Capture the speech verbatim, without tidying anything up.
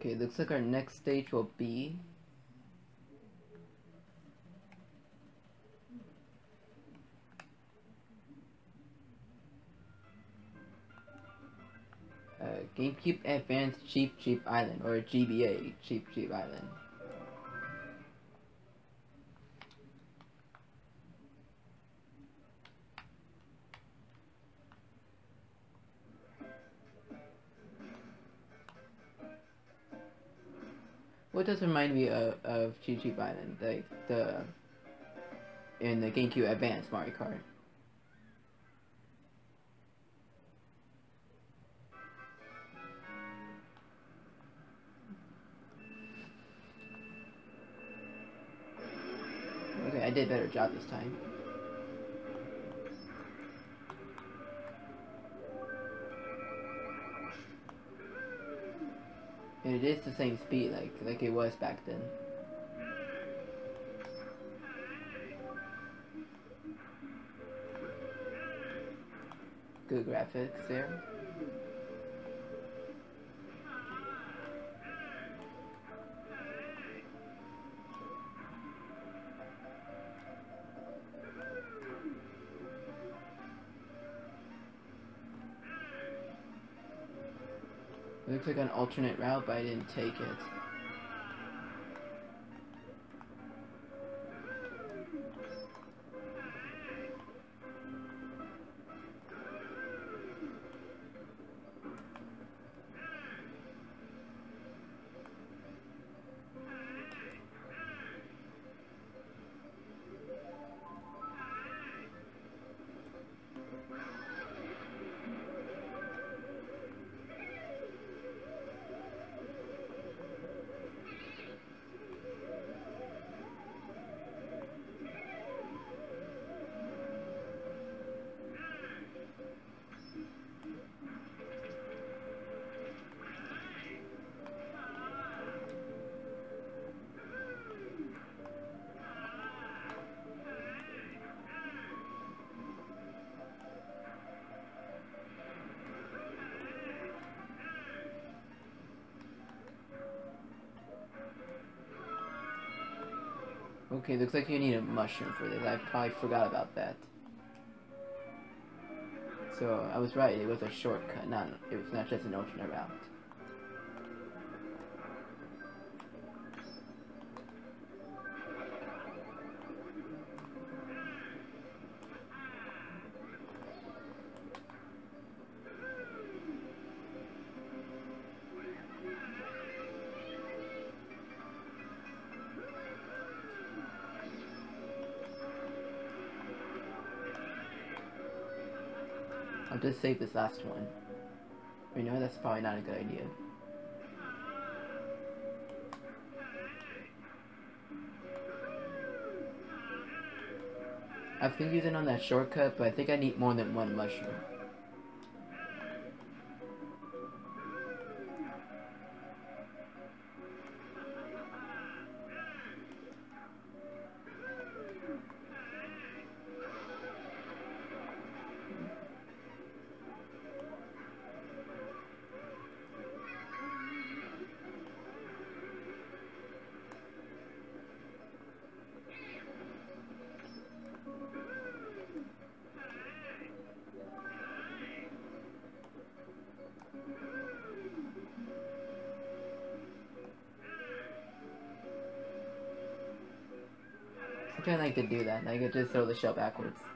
Okay, looks like our next stage will be uh, GameCube Advanced Cheep Cheep Island, or G B A Cheep Cheep Island. What does remind me of, of Cheep Cheep Island, like the in the GameCube Advanced Mario Kart? Okay, I did a better job this time. And it is the same speed like like it was back then. Good graphics there. It looks like an alternate route, but I didn't take it. Okay, looks like you need a mushroom for this. I probably forgot about that. So I was right, it was a shortcut, not it was not just an alternate route. I'll just save this last one. You know, that's probably not a good idea. I've been using on that shortcut, but I think I need more than one mushroom. I like to do that, like I just throw the shell backwards.